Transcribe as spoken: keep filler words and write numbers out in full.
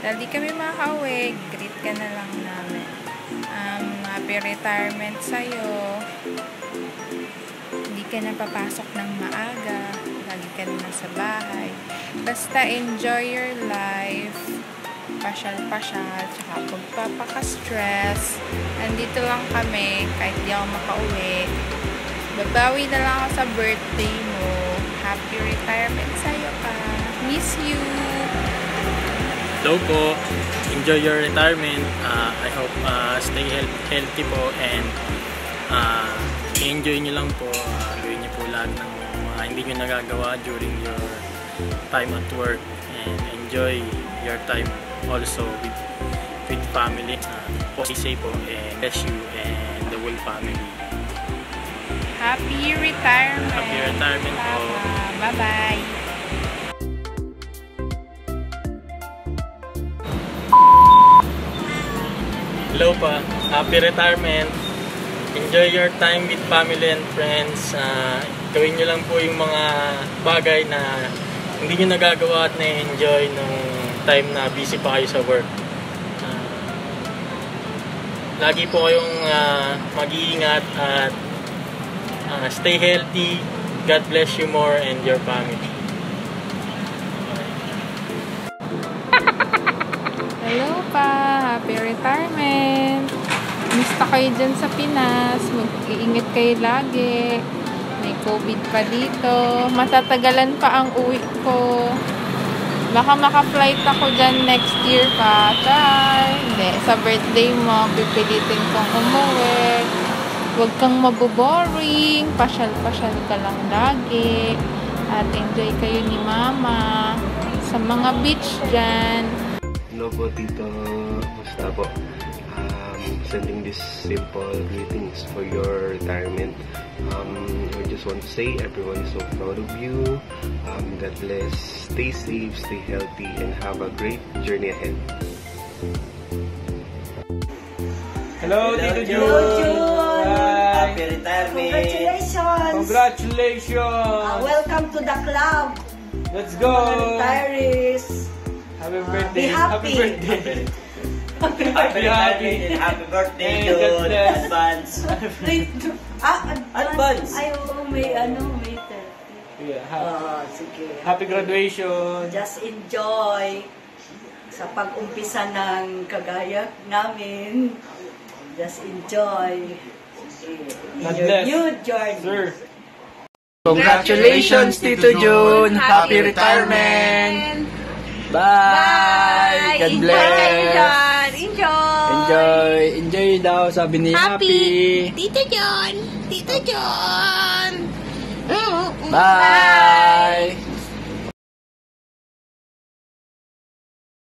Dahil di kami makauwi, greet ka na lang namin. Um, happy retirement sa'yo. Hindi ka na papasok ng maaga. Lagi ka na sa bahay. Basta enjoy your life. Pasyal-pasyal, tsaka pagpapaka-stress. Andito lang kami, kahit di ako makauwi. Babawi na lang ako sa birthday mo. Happy retirement sa'yo pa. Miss you! Hello po. Enjoy your retirement. Uh, I hope uh, stay health healthy po and uh, enjoy nyo lang po. Uh, gawin nyo po lahat ng mga hindi nyo nagagawa during your time at work and enjoy your time also with with family. Uh, stay safe po and bless you and the whole family. Happy retirement! Happy retirement po. Bye-bye! Hello pa. Happy retirement. Enjoy your time with family and friends. Uh, gawin nyo lang po yung mga bagay na hindi nyo nagagawa at na-enjoy nung time na busy pa kayo sa work. Uh, lagi po kayong uh, mag-iingat at uh, stay healthy. God bless you more and your family. Hello pa! Happy retirement! Mista kayo dyan sa Pinas. Mag-iingat kayo lagi. May COVID pa dito. Matatagalan pa ang uwi ko. Baka maka-flight ako dyan next year pa. Try! Hindi. Sa birthday mo, pipilitin kong umuwi. Huwag kang maboboring. Pasyal-pasyal ka lang lagi. At enjoy kayo ni Mama. Sa mga beach dyan. Hello po, Tito. Musta po? Um, sending this simple greetings for your retirement. Um, I just want to say everyone is so proud of you. Um, God bless. Stay safe, stay healthy, and have a great journey ahead. Hello, Tito Jun! Hello, Jun! Hi. Happy retirement! Congratulations! Congratulations! Uh, welcome to the club! Let's go! Mga retirees! Happy Uh, birthday! be happy. Happy birthday! Happy Happy retirement and happy birthday Hey, to God bless. advance. ah, Advance. Ay, oo, may ano, may thirty. Yeah, happy, Oo, sige. happy graduation! Just enjoy sa pag-umpisa ng kagaya namin. Just enjoy. Sige. In God your bless. new journey. Sir! Congratulations, Tito Jun! Happy retirement! Bye! God bless! Enjoy! Enjoy! Enjoy daw, sabi ni Happy! Tito John! Tito John! Bye!